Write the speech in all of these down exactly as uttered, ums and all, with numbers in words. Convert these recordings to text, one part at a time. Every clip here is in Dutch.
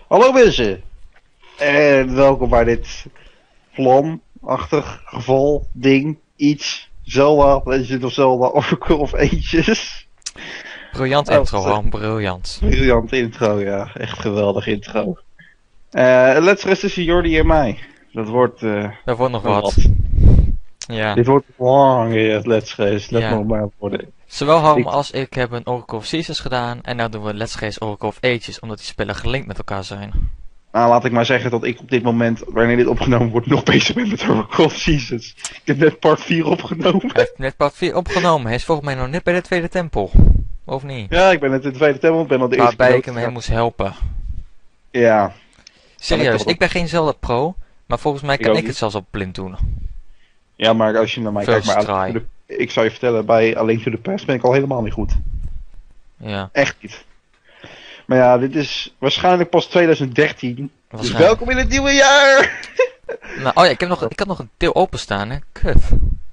Hallo mensen! En welkom bij dit vlamachtig geval, ding, iets, Zelda, Legend of Zelda, Oracle of Ages. Briljant Oh, intro, wat een man. Briljant. briljant intro, ja. Echt geweldig intro. Eh let's rest tussen Jordi en mij. Dat wordt, eh Er wordt nog nog wat. Ja. Dit wordt lang, ja, Let's Race. Let Ja. nog maar worden. Zowel Harm Ik- als ik hebben een Oracle of Seasons gedaan. En nou doen we Let's Race Oracle of Ages. Omdat die spellen gelinkt met elkaar zijn. Nou, laat ik maar zeggen dat ik op dit moment, wanneer dit opgenomen wordt, nog bezig ben met Oracle of Seasons. Ik heb net part vier opgenomen. Hij heeft net part vier opgenomen. Hij is volgens mij nog net bij de tweede tempel. Of niet? Ja, ik ben net in de tweede tempel, ik ben al de eerste Waarbij keer ik hem dood hem moest helpen. Ja, Serieus, toch ik ben geen Zelda pro. Maar volgens mij Ik kan ook ik niet. het zelfs op blind doen. ja, maar als je naar mij kijkt, First maar aan- try. de- ik zou je vertellen, bij Alleen to the Past ben ik al helemaal niet goed. Ja. Echt niet. Maar ja, dit is waarschijnlijk pas twintig dertien. Dus Waarschijnlijk. welkom in het nieuwe jaar! Nou, oh ja, ik heb nog, ik had nog een deel openstaan, hè. Kut.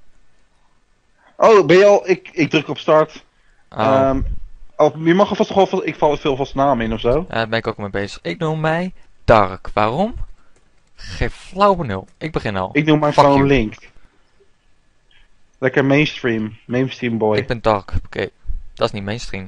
Oh, ben je al? Ik, ik druk op start. Oh, Ehm, oh, je mag alvast nog wel, ik val veel vast namen in of zo. daar ben ik ook mee bezig. Ik noem mij Dark. Waarom? Geen flauw benul. Ik begin al. Ik noem mijn Fuck gewoon you. Link. Lekker mainstream. Mainstream boy. Ik ben Dark. Oké. Dat is niet mainstream.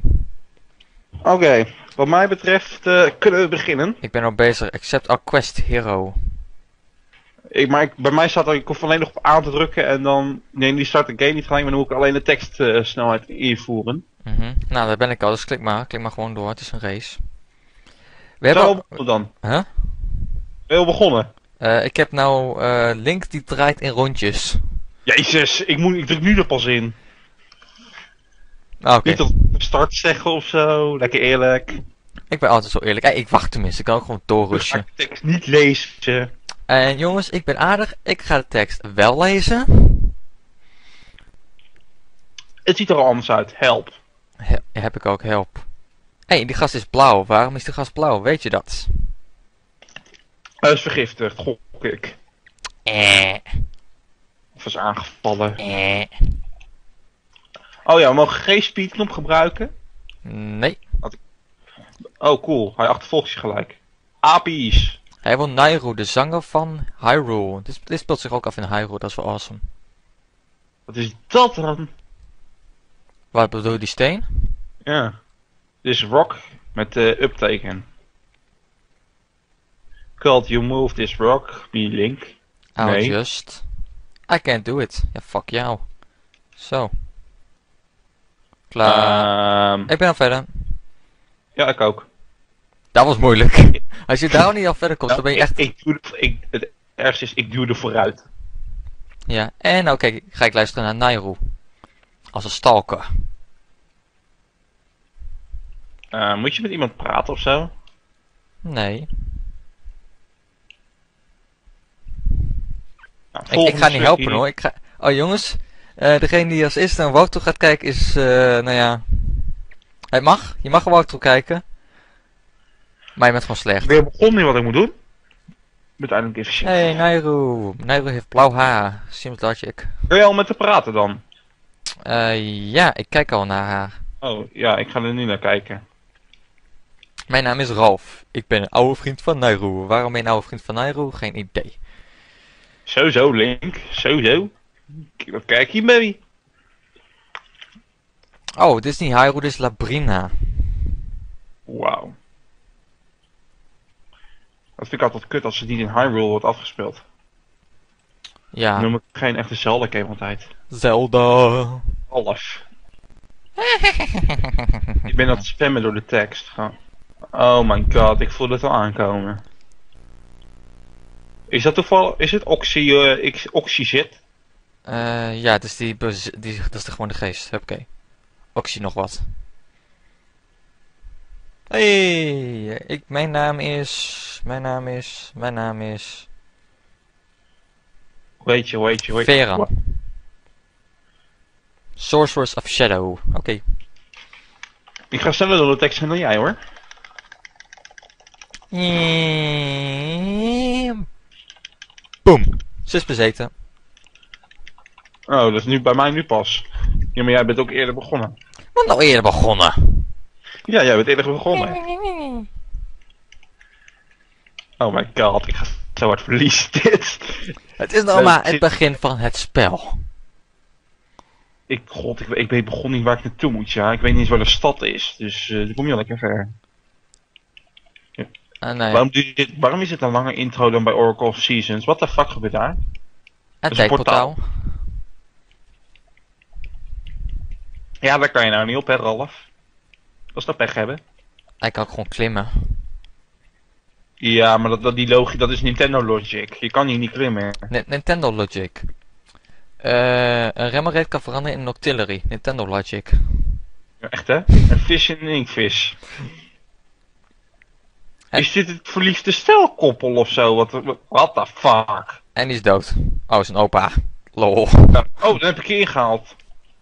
Oké, wat mij betreft eh, kunnen we beginnen. Ik ben al bezig. Accept our quest hero. Ik, maar ik, bij mij staat er, ik hoef alleen nog op aan te drukken en dan, nee, die start de game niet gelijk, maar dan moet ik alleen de tekstsnelheid snelheid invoeren. Mhm. Nou, daar ben ik al. Dus klik maar. Klik maar gewoon door. Het is een race. We Zijn hebben we al al... begonnen dan? Huh? Ben je al begonnen? Eh, ik heb nou eh Link die draait in rondjes. Jezus, ik, moet, ik druk nu er pas in. Ah, Oké. Niet op start zeggen of zo, lekker eerlijk. Ik ben altijd zo eerlijk. Hey, ik wacht tenminste. Ik kan ook gewoon Dus ga doorrushen. ik de tekst niet lezen. En jongens, ik ben aardig. Ik ga de tekst wel lezen. Het ziet er al anders uit, help. He- heb ik ook. Help. Hé, hey, die gast is blauw. Waarom is die gast blauw? Weet je dat? Hij is vergiftigd, gok ik. Eh. Of is aangevallen. Eh. Oh ja, we mogen geen speedknop gebruiken. Nee. Oh cool, hij achtervolgt je gelijk. Apies. Hij wil Nairu, de zanger van Hyrule. Dit, dit speelt zich ook af in Hyrule, dat is wel awesome. Wat is dat dan? Wat bedoel je, die steen? Ja. Dit is rock met de upteken. Called you move this rock, me Link. I'll Nee. just... I can't do it. Ja, fuck jou. Zo. Klaar. Ehm Ik ben al verder. ja, ik ook. Dat was moeilijk. Als je daar niet al verder komt, dan ben je Nou, echt... Ik, ik, doe de, ik, het ergste is, ik duw er vooruit. Ja, en nou kijk, ga ik luisteren naar Nairu. Als een stalker. Eh, moet je met iemand praten of zo? Nee. Nou, Ik, ik volgende ga niet stuk helpen hier. hoor. Ik ga... Oh jongens, eh, degene die als eerste naar Wout gaat kijken is, eh, nou ja... Het mag, je mag Wout toe kijken. Maar je bent gewoon slecht. Ben je begonnen in wat ik moet doen? Met eindelijk even shit. Hey Nairu, Nairu heeft blauw haar. Simulatorchick. Kun je al met te praten dan? Eh ja, ik kijk al naar haar. Oh, ja, ik ga er nu naar kijken. Mijn naam is Ralf. Ik ben een oude vriend van Nairu. Waarom ben je een oude vriend van Nairu? Geen idee. Zo zo, Link. Zo zo. K- Wat kijk je mee? Oh, dit is niet Hyrule, dit is Labrina. Wauw. Dat vind ik altijd kut als het niet in Hyrule wordt afgespeeld. Ja, Dan noem ik geen echte Zelda-game altijd. Zelda. Half. Ik ben aan het spammen door de tekst. Gewoon. Oh my god, ik voel het al aankomen. Is dat toevallig, is het Oxy, uh, Oxyzit? Eh ja, dus die, bez- die, dat is de, gewoon de geest. Oké. Ook zie nog wat. Hey, ik, mijn naam is, mijn naam is, mijn naam is Weet je, weet je, weet je. Veran. Sorceress of Shadow. Oké. Ik ga sneller door de tekst heen dan jij hoor. Boom. Ze is bezeten. Oh, dat is nu bij mij nu pas. Ja, maar jij bent ook eerder begonnen. Wat nou eerder begonnen? Ja, jij bent eerder begonnen. Oh my god, ik ga zo hard verliezen dit. Het is nou maar het begin van het spel. Ik, god, ik, ik weet begon niet waar ik naartoe moet, ja. Ik weet niet eens waar de stad is, dus uh, dan kom je al lekker ver. Ja. Uh, nee. waarom, doe je dit, waarom is het een lange intro dan bij Oracle of Seasons? Wat de fuck gebeurt daar? Een tijdportaal. Ja, daar kan je nou niet op, hè, Ralf? Dat is dat pech hebben. Hij kan ook gewoon klimmen. Ja, maar dat, dat, die logisch, dat is Nintendo Logic. Je kan hier niet klimmen. N Nintendo Logic. Uh, een remmerreed kan veranderen in een Octillery. Nintendo Logic. Ja, echt hè? Een vis in een inkvis. En... Is dit het verliefde stelkoppel of zo? Wat what the fuck? En die is dood. Oh, is een opa. Lol. Ja. Oh, dan heb ik je ingehaald.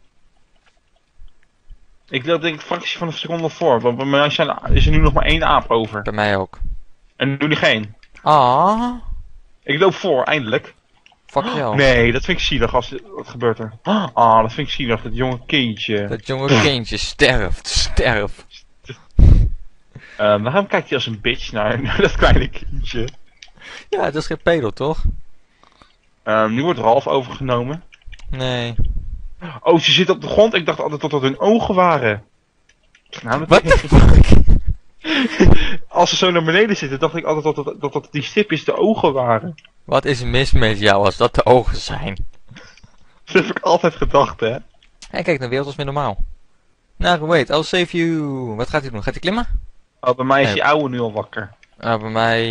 Ik loop denk ik een fractie van een seconde voor. Want bij mij zijn, is er nu nog maar één aap over. Bij mij ook. En doe die geen. Ah. Ik loop voor, eindelijk. Fuck jou. Nee, dat vind ik zielig als wat gebeurt er. Ah, dat vind ik zielig, dat jonge kindje. Dat jonge kindje sterft, sterft. Uh, waarom kijkt hij als een bitch naar, naar dat kleine kindje? Ja, het is geen pedo, toch? Uh, nu wordt Ralf overgenomen. Nee. Oh, ze zit op de grond. Ik dacht altijd dat dat hun ogen waren. Nou, What the fuck? Als ze zo naar beneden zitten, dacht ik altijd dat, dat, dat, dat die stipjes de ogen waren. Wat is mis met jou als dat de ogen zijn? Dat heb ik altijd gedacht, hè. Hé, kijk, de wereld is meer normaal. Nou, wait, I'll save you. Wat gaat hij doen? Gaat hij klimmen? Oh, bij mij is Nee. die oude nu al wakker. Uh, bij mij...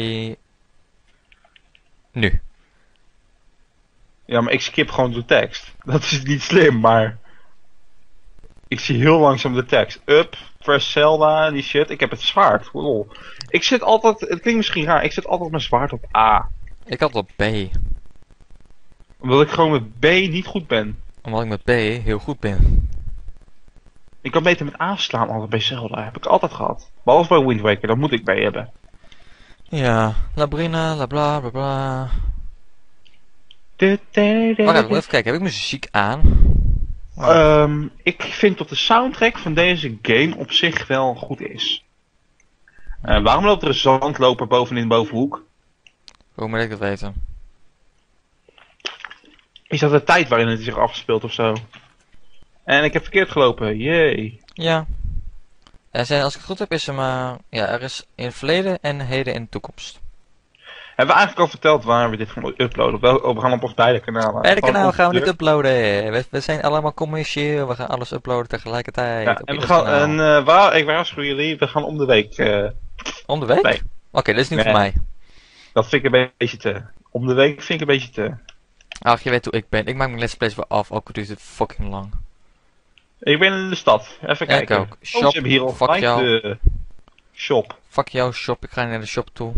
Nu. Ja, maar ik skip gewoon de tekst. Dat is niet slim, maar... Ik zie heel langzaam de tekst. Up, press Zelda, die shit. Ik heb het zwaard. Lol. Ik zit altijd... Het klinkt misschien raar. Ik zit altijd mijn zwaard op A. Ik had op B. Omdat ik gewoon met B niet goed ben. Omdat ik met B heel goed ben. Ik kan beter met A slaan altijd bij Zelda. Heb ik altijd gehad. Behalve bij Wind Waker, daar moet ik bij hebben. Ja, Labrina, la bla bla bla. Wacht even, even kijken, heb ik muziek aan? Um, ik vind dat de soundtrack van deze game op zich wel goed is. Uh, waarom loopt er een zandloper bovenin de bovenhoek? Hoe moet ik dat weten? Is dat de tijd waarin het zich afspeelt of zo? En ik heb verkeerd gelopen, jee. Ja. Er zijn, als ik het goed heb, is er maar... Ja, er is in het verleden en heden en de toekomst. Hebben we eigenlijk al verteld waar we dit gaan uploaden? Wel, oh, we gaan op ons beide kanalen. Bij de kanaal gaan we dit uploaden. We, we zijn allemaal commercieel. We gaan alles uploaden tegelijkertijd. Ja, en we gaan, en uh, waar, ik waarschuw jullie, we gaan om de week. Uh, om de week? Nee. Oké, okay, dat is nieuw nee. voor mij. Dat vind ik een beetje te. Om de week vind ik een beetje te. Ach, je weet hoe ik ben. Ik maak mijn let's plays weer af, ook al duurt het fucking lang. Ik ben in de stad. Even ja, kijken. Ik ook. Shop, oh, ze hebben hier al fuck jou. de shop. Fuck jou, shop. Ik ga naar de shop toe.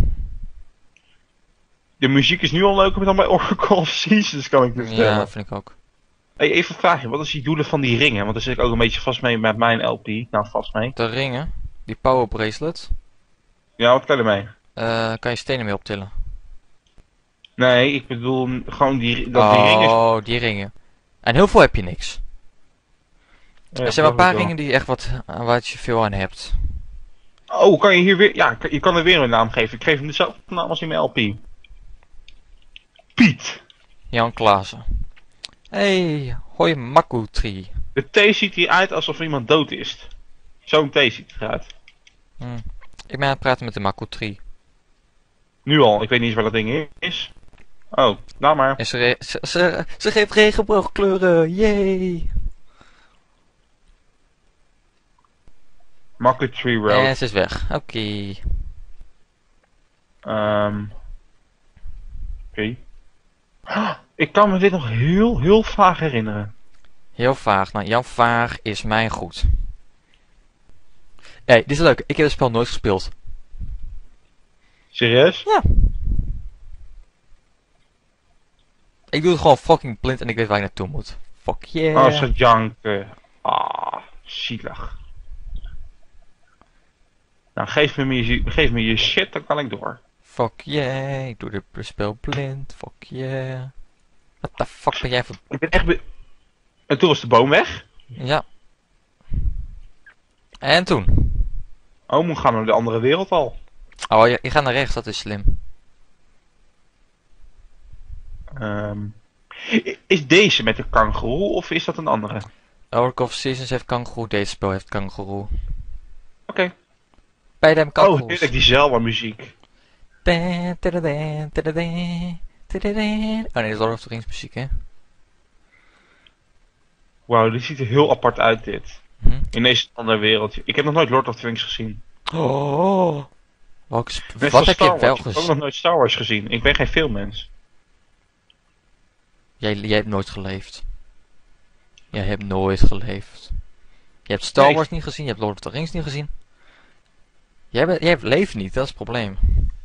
De muziek is nu al leuker dan bij Oracle of Seasons, kan ik dus vertellen. Ja, dat vind ik ook. Hey, even vragen, wat is die doelen van die ringen? Want daar zit ik ook een beetje vast mee met mijn L P. Nou, vast mee. De ringen, die power bracelet. Ja, wat kan je ermee? Uh, kan je stenen mee optillen? Nee, ik bedoel gewoon die, dat oh, die ringen. Oh, die ringen. En heel veel heb je niks. Ja, er zijn maar een paar ringen die echt wat, wat je veel aan hebt. Oh, kan je hier weer... Ja, je kan er weer een naam geven. Ik geef hem dezelfde naam als in mijn L P. Piet. Jan Klaassen. Hey, hoi Makutri. De thee ziet hier uit alsof iemand dood is. Zo'n thee ziet eruit. Hm. Ik ben aan het praten met de Makutri. Nu al, ik weet niet eens waar dat ding is. Oh, nou maar. En ze, ze, ze, ze geeft regenboogkleuren, yay! Makutri Road. En ze is weg, oké. Okay. Um, Oké. Okay. Ik kan me dit nog heel, heel vaag herinneren. Heel vaag, nou jouw vaag is mijn goed. Hé, hey, dit is leuk, ik heb het spel nooit gespeeld. Serieus? Ja. Ik doe het gewoon fucking blind en ik weet waar ik naartoe moet. Fuck yeah. Oh, zo janken. Ah, zielig. Nou, geef me, je, geef me je shit, dan kan ik door. Fuck yeah, ik doe dit spel blind. Fuck yeah. What the fuck ben jij voor... Ik ben echt... Be en toen was de boom weg? Ja. En toen? Oh, moet gaan naar de andere wereld al. Oh, je, je gaat naar rechts, dat is slim. Ehm, i- is deze met de kangoeroe of is dat een andere? Oké. Oracle of Seasons heeft kangoeroe, deze spel heeft kangoeroe. Beide hebben Oh, kangoeroes. heerlijk, die Zelda muziek. Da, da, da, da, da, da, da, da, da. Oh nee, dat is Lord of the Rings muziek, hè? Wauw, dit ziet er heel apart uit dit. Hm? In deze andere wereldje. Ik heb nog nooit Lord of the Rings gezien. Oh. Welke sp- Net Wat zoals heb Star je wel Wars. Ik heb ook gezien? nog nooit Star Wars gezien. Ik ben geen filmmens. Jij, jij hebt nooit geleefd. Jij hebt nooit geleefd. Je hebt Star Nee. Wars niet gezien, je hebt Lord of the Rings niet gezien. Jij, bent, jij leeft niet, dat is het probleem.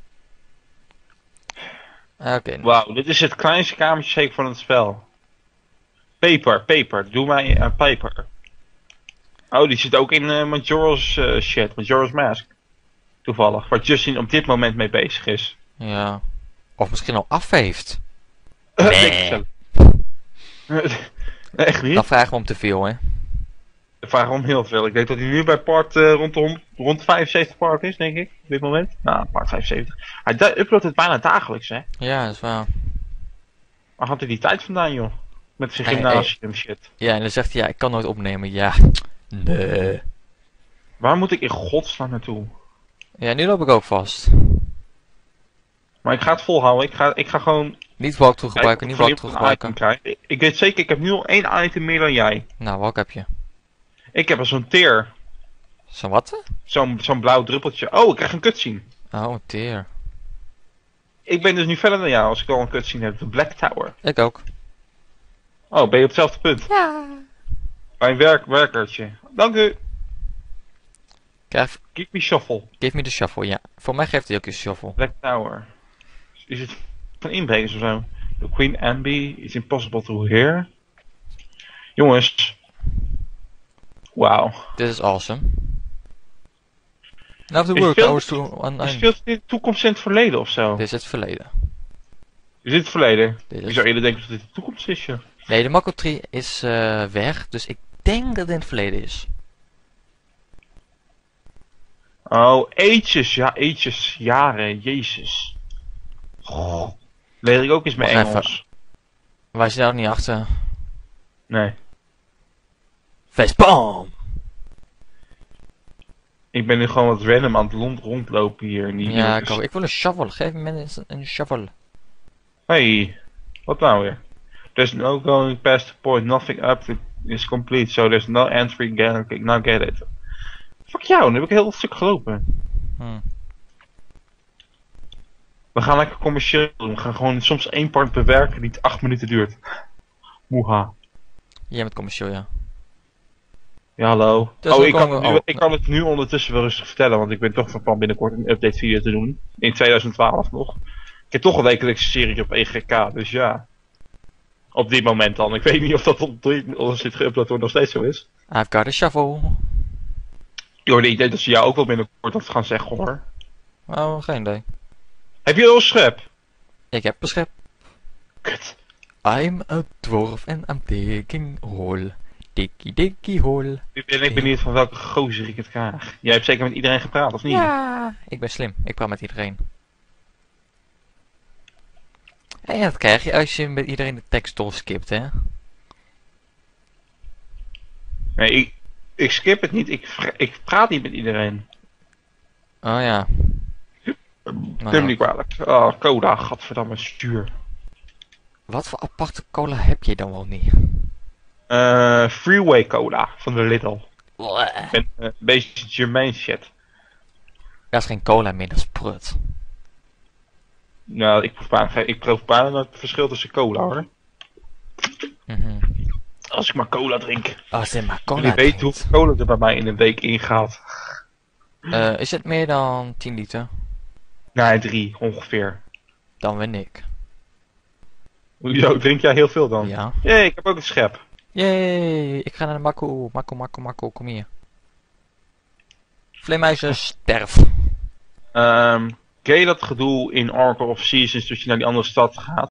Oké. Wauw, dit is het kleinste kamertje zeker van het spel. Paper, paper. Doe mij een paper. Oh, die zit ook in eh, Majora's eh, shit. Majora's Mask. Toevallig. Waar Justin op dit moment mee bezig is. Ja. Of misschien al af heeft. Nee. Nee. Denk ik zo. Echt niet? Dan vragen we om te veel, hè. Ik vraag om heel veel. Ik denk dat hij nu bij part eh, rond, de, hond- rond de vijfenzeventig part is, denk ik. Op dit moment. Nou, part vijfenzeventig. Hij du- uploadt het bijna dagelijks, hè. Ja, dat is waar. Waar had hij die tijd vandaan, joh? Met zijn Hey, gymnasium en shit. Ja, en dan zegt hij, ja, ik kan nooit opnemen. Ja. Nee. Waar moet ik in godsnaam naartoe? Ja, nu loop ik ook vast. Maar ik ga het volhouden. Ik ga, ik ga gewoon... Niet walkthrough gebruiken, kijken niet of ik walkthrough een item gebruiken. krijg. Ik, ik weet zeker, ik heb nu al één item meer dan jij. Nou, welk heb je? Ik heb al zo'n teer. Zo'n wat? Zo'n zo'n blauw druppeltje. Oh, ik krijg een cutscene. Oh, teer. Ik ben dus nu verder dan jou als ik al een cutscene heb. De Black Tower. Ik ook. Oh, ben je op hetzelfde punt? Ja. Bij een werk, werkertje. Dank u. Krijg, Give me shuffle. give me the shuffle, ja. Voor mij geeft hij ook een shuffle. Black Tower. Is het van inbrekers of zo? The Queen Amby is impossible to hear. Jongens. Wauw. Dit is awesome. Now the Is work veel- hours to on, Is on. veel in de toekomst en het verleden of zo? Dit is het verleden. Is dit het verleden? Dit Je is... zou eerder denken dat dit de toekomst is, joh. Nee, de Mako Tree is eh, weg, dus ik denk dat het in het verleden is. Oh, ages, ja, ages, jaren, jezus. Goh. Leer ik ook eens mijn Wacht Engels? Wij zijn daar ook niet achter. Nee. Facepalm! Ik ben nu gewoon wat random aan het rond rondlopen hier. in die Ja, nieuwe- ik, ook. Ik wil een shovel. Geef me mensen een shovel. Hey, wat nou weer? There's no going past the point, nothing up to is complete, so there's no entry again. Okay, now get it. Fuck jou, nu heb ik een heel stuk gelopen. Hm. We gaan lekker commercieel doen. We gaan gewoon soms één part bewerken die acht minuten duurt. Moeha. Jij bent commercieel, ja. Ja, hallo. Dus oh, dan ik kan, komen het we- nu, oh, ik kan het nu ondertussen wel rustig vertellen, want ik ben toch van plan binnenkort een update video te doen. In twintig twaalf nog. Ik heb toch een wekelijkse serie op E G K, dus ja. Op dit moment dan. Ik weet niet of dat op drie- als dit geüpload wordt nog steeds zo is. I've got a shovel. Joh, ik denk dat ze jou ook wel binnenkort dat gaan zeggen hoor. Oh, geen idee. Heb je al een schep? Ik heb een schep. Kut. I'm a dwarf and I'm digging hole. Dikkie dikkie hole. Nu ben ik benieuwd van welke gozer ik het krijg. Jij hebt zeker met iedereen gepraat, of niet? Ja, ik ben slim. Ik praat met iedereen. En ja, dat krijg je als je met iedereen de tekst doorskipt, hè. Nee, ik, ik skip het niet. Ik, vra- ik praat niet met iedereen. Oh ja. Neem Nou, me niet kwalijk. Oh, Coda, gadverdamme, stuur. wat voor aparte cola heb je dan wel niet? Eh, Freeway Cola van de Lidl. Bleh. Ik ben eh, een beetje Germain shit. Dat is geen cola meer, dat is prut. Nou, ik proef bijna, geen- ik proef bijna het verschil tussen cola hoor. Mhm. Als ik maar cola drink. Als je maar cola Jullie weten drinkt. hoeveel cola er bij mij in een week ingaat. Eh, is het meer dan tien liter? Nee, drie ongeveer. Dan win ik. Hoezo, drink jij heel veel dan? Ja. Jee, ik heb ook een schep. Yay, ik ga naar de Makko. Makko, Makko, Makko, kom hier. Vleermuizen, sterf. Ehm ken je dat gedoe in Oracle of Seasons dat je naar die andere stad gaat?